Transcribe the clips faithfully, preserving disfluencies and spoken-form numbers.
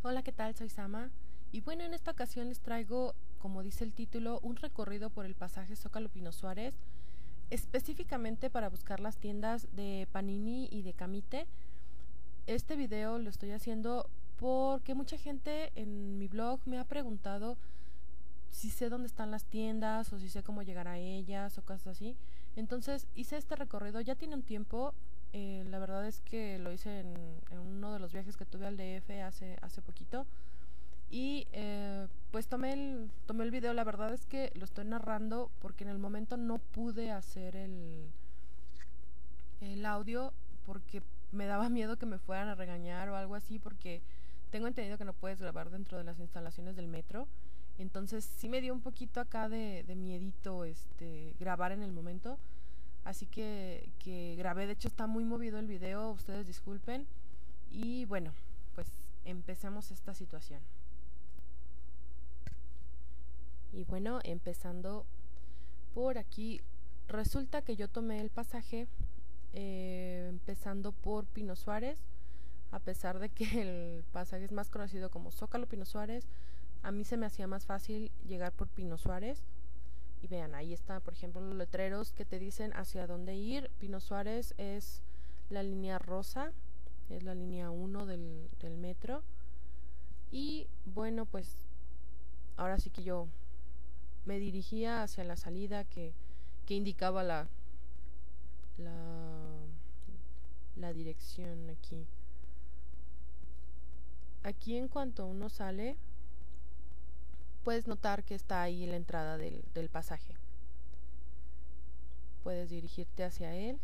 Hola, ¿qué tal? Soy Sama. Y bueno, en esta ocasión les traigo, como dice el título, un recorrido por el pasaje Zócalo Pino Suárez, específicamente para buscar las tiendas de Panini y de Camite. Este video lo estoy haciendo porque mucha gente en mi blog me ha preguntado si sé dónde están las tiendas o si sé cómo llegar a ellas o cosas así. Entonces hice este recorrido, ya tiene un tiempo. Eh, la verdad es que lo hice en, en uno de los viajes que tuve al D F hace, hace poquito. Y eh, pues tomé el, tomé el video. La verdad es que lo estoy narrando porque en el momento no pude hacer el, el audio porque me daba miedo que me fueran a regañar o algo así, porque tengo entendido que no puedes grabar dentro de las instalaciones del metro. Entonces sí me dio un poquito acá de, de miedito este, grabar en el momento. Así que, que grabé, de hecho está muy movido el video, ustedes disculpen. Y bueno, pues empecemos esta situación. Y bueno, empezando por aquí, resulta que yo tomé el pasaje eh, empezando por Pino Suárez. A pesar de que el pasaje es más conocido como Zócalo Pino Suárez, a mí se me hacía más fácil llegar por Pino Suárez. Y vean, ahí están, por ejemplo, los letreros que te dicen hacia dónde ir. Pino Suárez es la línea rosa, es la línea uno del, del metro. Y bueno, pues ahora sí que yo me dirigía hacia la salida que, que indicaba la, la, la dirección aquí. Aquí en cuanto uno sale, puedes notar que está ahí la entrada del, del pasaje. Puedes dirigirte hacia él.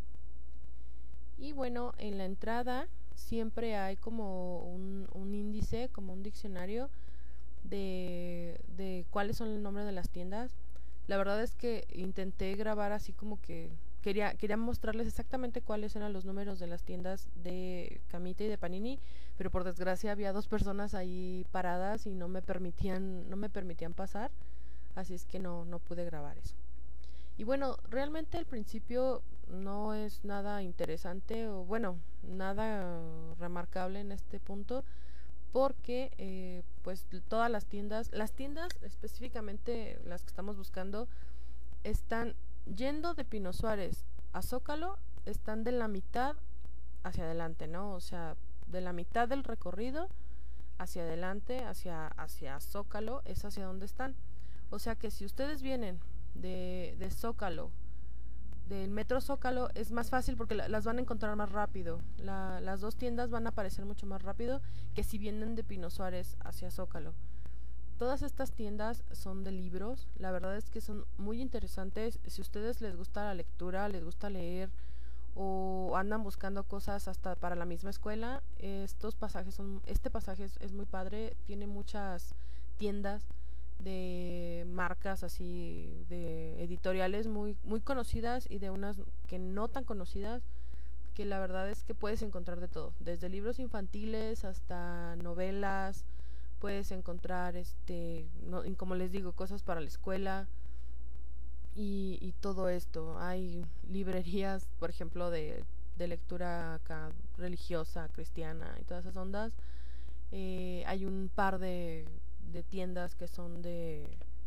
Y bueno, en la entrada siempre hay como un, un índice, como un diccionario de, de cuáles son el nombre de las tiendas. La verdad es que intenté grabar así como que quería, quería mostrarles exactamente cuáles eran los números de las tiendas de Camite y de Panini, pero por desgracia había dos personas ahí paradas y no me permitían, no me permitían pasar, así es que no, no pude grabar eso. Y bueno, realmente al principio no es nada interesante o bueno, nada remarcable en este punto, porque eh, pues todas las tiendas, las tiendas específicamente las que estamos buscando, están yendo de Pino Suárez a Zócalo, están de la mitad hacia adelante, ¿no? O sea, de la mitad del recorrido hacia adelante, hacia, hacia Zócalo, es hacia donde están. O sea que si ustedes vienen de, de Zócalo, del metro Zócalo, es más fácil porque la, las van a encontrar más rápido. La, las dos tiendas van a aparecer mucho más rápido que si vienen de Pino Suárez hacia Zócalo. Todas estas tiendas son de libros, la verdad es que son muy interesantes. Si a ustedes les gusta la lectura, les gusta leer o andan buscando cosas hasta para la misma escuela, estos pasajes son, este pasaje es, es muy padre, tiene muchas tiendas de marcas así, de editoriales muy, muy conocidas y de unas que no tan conocidas, que la verdad es que puedes encontrar de todo, desde libros infantiles hasta novelas, puedes encontrar este, no, como les digo, cosas para la escuela y, y todo esto. Hay librerías, por ejemplo, de, de lectura acá religiosa, cristiana y todas esas ondas. Eh, hay un par de, de tiendas que son de,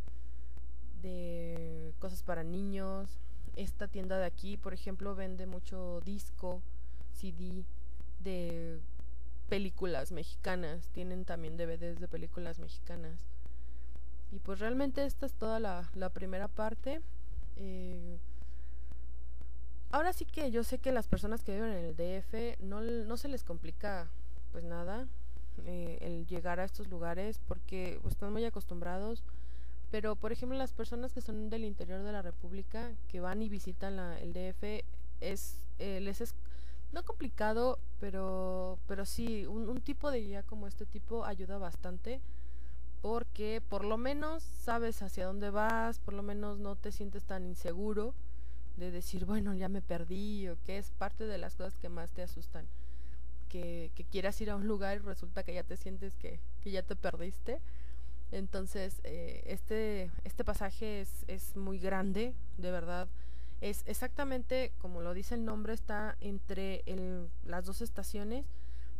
de cosas para niños. Esta tienda de aquí, por ejemplo, vende mucho disco, C D de películas mexicanas. Tienen también D V Ds de películas mexicanas. Y pues realmente esta es toda la, la primera parte. Eh, ahora sí que yo sé que las personas que viven en el D F no, no se les complica pues nada eh, el llegar a estos lugares porque pues, están muy acostumbrados. Pero por ejemplo las personas que son del interior de la República, que van y visitan la, el D F, es, eh, les es no complicado, pero, pero sí, un, un tipo de guía como este tipo ayuda bastante, porque por lo menos sabes hacia dónde vas, por lo menos no te sientes tan inseguro de decir, bueno, ya me perdí, o que es parte de las cosas que más te asustan, que, que quieras ir a un lugar y resulta que ya te sientes que, que ya te perdiste. Entonces, eh, este, este pasaje es, es muy grande, de verdad. Es exactamente como lo dice el nombre, está entre el, las dos estaciones.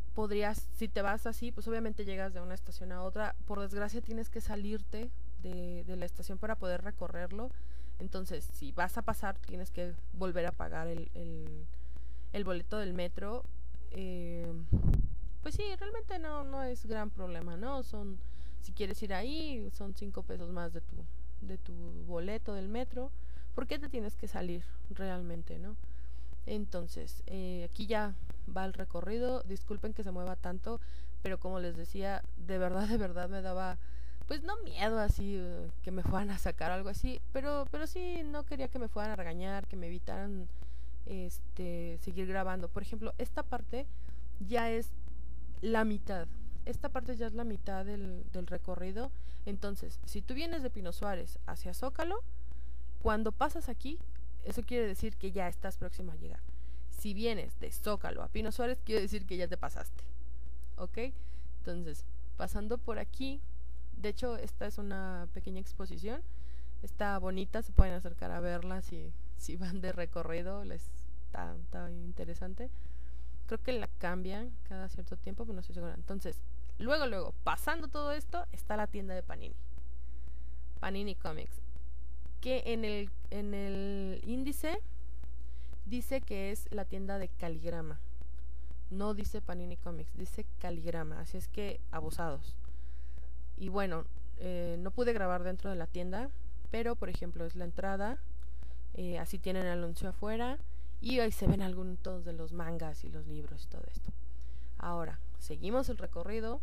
podrías, si te vas así, pues obviamente llegas de una estación a otra. Por desgracia tienes que salirte de, de la estación para poder recorrerlo. Entonces, si vas a pasar, tienes que volver a pagar el, el, el boleto del metro. Eh, pues sí, realmente no, no es gran problema, ¿no? Son, si quieres ir ahí, son cinco pesos más de tu, de tu boleto del metro. ¿Por qué te tienes que salir realmente, no? Entonces, eh, aquí ya va el recorrido. Disculpen que se mueva tanto, pero como les decía, de verdad, de verdad me daba, pues no miedo así, uh, que me fueran a sacar o algo así, pero, pero sí no quería que me fueran a regañar, que me evitaran este seguir grabando. Por ejemplo, esta parte ya es la mitad. Esta parte ya es la mitad del, del recorrido. Entonces, si tú vienes de Pino Suárez hacia Zócalo, cuando pasas aquí, eso quiere decir que ya estás próximo a llegar. Si vienes de Zócalo a Pino Suárez, quiere decir que ya te pasaste. ¿Ok? Entonces, pasando por aquí, de hecho, esta es una pequeña exposición. Está bonita, se pueden acercar a verla si, si van de recorrido, les está, está interesante. Creo que la cambian cada cierto tiempo, pero no estoy segura. Entonces, luego, luego, pasando todo esto, está la tienda de Panini. Panini Comics. Que en el, en el índice dice que es la tienda de Caligrama. No dice Panini Comics, dice Caligrama. Así es que abusados. Y bueno, eh, no pude grabar dentro de la tienda, pero por ejemplo es la entrada. Eh, así tienen el anuncio afuera. Y ahí se ven algunos de los mangas y los libros y todo esto. Ahora, seguimos el recorrido.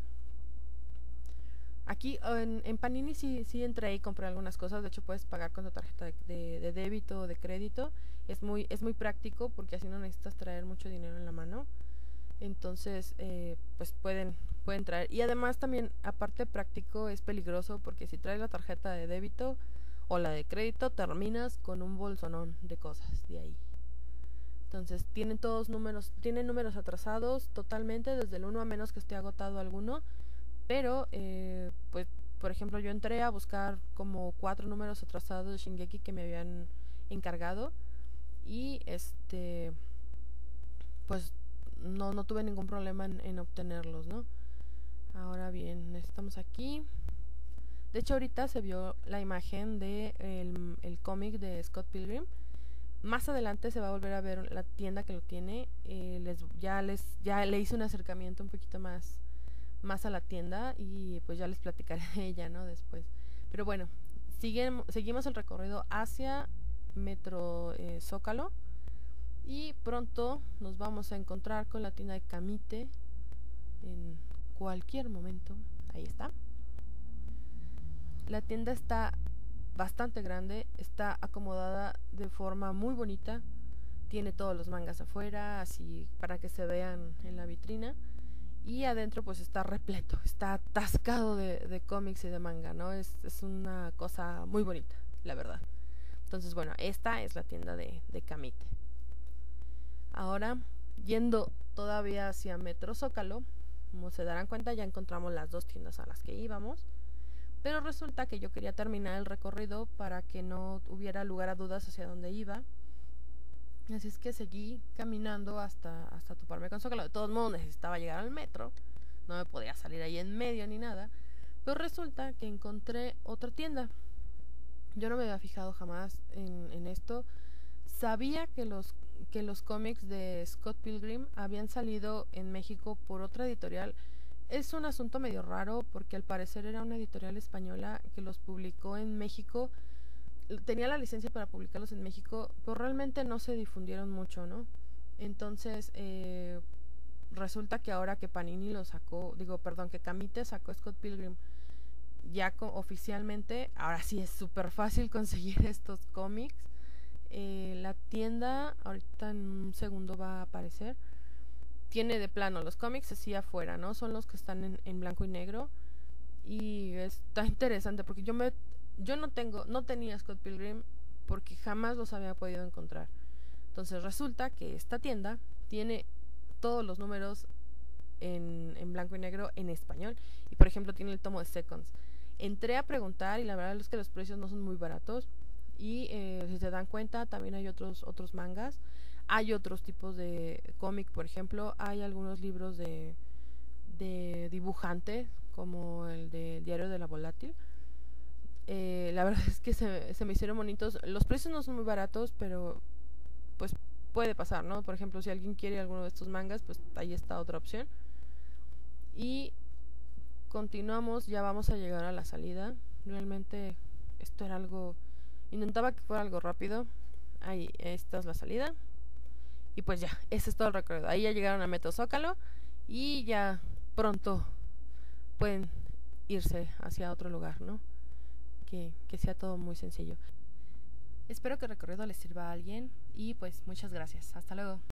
Aquí en, en Panini sí, sí entré y compré algunas cosas. De hecho puedes pagar con tu tarjeta de, de, de débito o de crédito. Es muy, es muy práctico porque así no necesitas traer mucho dinero en la mano. Entonces eh, pues pueden, pueden traer. Y además también, aparte práctico, es peligroso porque si traes la tarjeta de débito o la de crédito, terminas con un bolsonón de cosas de ahí. Entonces tienen todos números, tienen números atrasados totalmente, desde el uno a menos que esté agotado alguno. Pero, eh, pues, por ejemplo, yo entré a buscar como cuatro números atrasados de Shingeki que me habían encargado. Y, este, pues, no, no tuve ningún problema en, en obtenerlos, ¿no? Ahora bien, estamos aquí. De hecho, ahorita se vio la imagen de el, el cómic de Scott Pilgrim. Más adelante se va a volver a ver la tienda que lo tiene. Eh, les, ya, les, ya le hice un acercamiento un poquito más... más a la tienda y pues ya les platicaré de ella, ¿no? Después. Pero bueno, siguen, seguimos el recorrido hacia Metro eh, Zócalo y pronto nos vamos a encontrar con la tienda de Camite en cualquier momento. Ahí está. La tienda está bastante grande, está acomodada de forma muy bonita, tiene todos los mangas afuera, así para que se vean en la vitrina. Y adentro pues está repleto, está atascado de, de cómics y de manga, ¿no? Es, es una cosa muy bonita, la verdad. Entonces, bueno, esta es la tienda de, de Camite. Ahora, yendo todavía hacia Metro Zócalo, como se darán cuenta, ya encontramos las dos tiendas a las que íbamos. Pero resulta que yo quería terminar el recorrido para que no hubiera lugar a dudas hacia dónde iba. Así es que seguí caminando hasta, hasta toparme con Zócalo. De todos modos necesitaba llegar al metro, no me podía salir ahí en medio ni nada. Pero resulta que encontré otra tienda. Yo no me había fijado jamás en, en esto. Sabía que los, que los cómics de Scott Pilgrim habían salido en México por otra editorial. Es un asunto medio raro porque al parecer era una editorial española que los publicó en México. Tenía la licencia para publicarlos en México, pero realmente no se difundieron mucho, ¿no? Entonces, eh, resulta que ahora que Panini lo sacó, digo, perdón, que Camite sacó Scott Pilgrim ya oficialmente, ahora sí es súper fácil conseguir estos cómics. Eh, la tienda, ahorita en un segundo va a aparecer, tiene de plano los cómics así afuera, ¿no? Son los que están en, en blanco y negro. Y está interesante porque yo me... Yo no tengo, no tenía Scott Pilgrim porque jamás los había podido encontrar. Entonces resulta que esta tienda tiene todos los números en, en blanco y negro en español. Y por ejemplo tiene el tomo de Seconds. Entré a preguntar y la verdad es que los precios no son muy baratos. Y eh, si se dan cuenta también hay otros, otros mangas. Hay otros tipos de cómic, por ejemplo. Hay algunos libros de, de dibujante como el de Diario de la Volátil. Eh, la verdad es que se, se me hicieron bonitos. Los precios no son muy baratos, pero pues puede pasar, ¿no? Por ejemplo, si alguien quiere alguno de estos mangas, pues ahí está otra opción. Y continuamos, ya vamos a llegar a la salida. Realmente esto era algo... Intentaba que fuera algo rápido. Ahí, esta es la salida. Y pues ya, ese es todo el recorrido. Ahí ya llegaron a Metro Zócalo y ya pronto pueden irse hacia otro lugar, ¿no? Que, que sea todo muy sencillo. Espero que el recorrido les sirva a alguien y pues muchas gracias. Hasta luego.